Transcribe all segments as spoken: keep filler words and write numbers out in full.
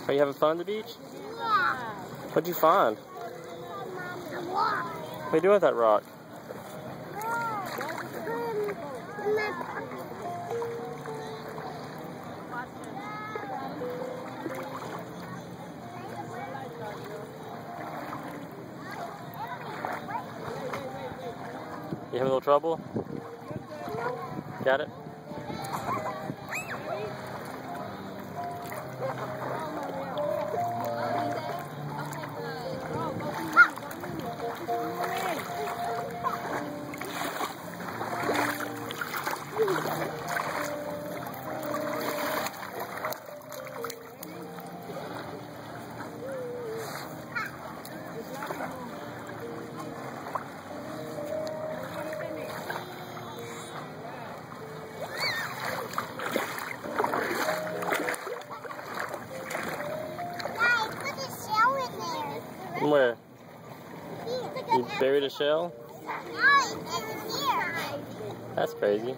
Are you having fun on the beach? Yeah. What'd you find? A rock. What are you doing with that rock? You having a little trouble? Got it? Where? You buried a shell? No, it's here. That's crazy.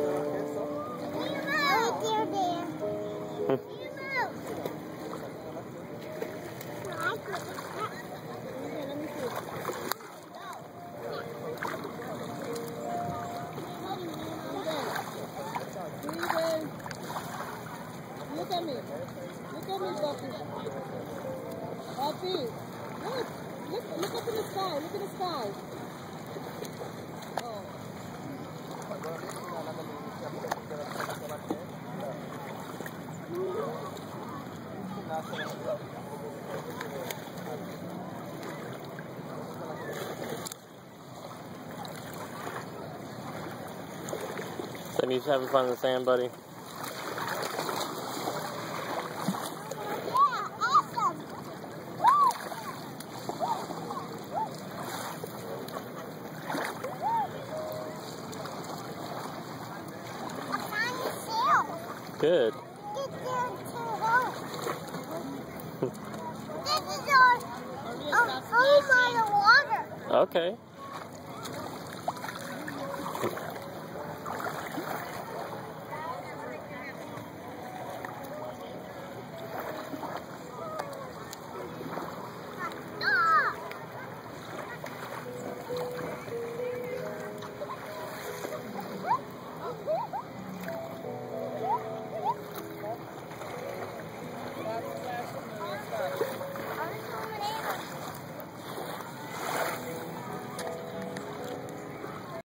Look at me. Look at me, Buffy. Buffy. Look. Look, look up in the sky. Look at the sky. Oh. So you having fun in the sand, buddy? Good. This is our, our home on the water. Okay.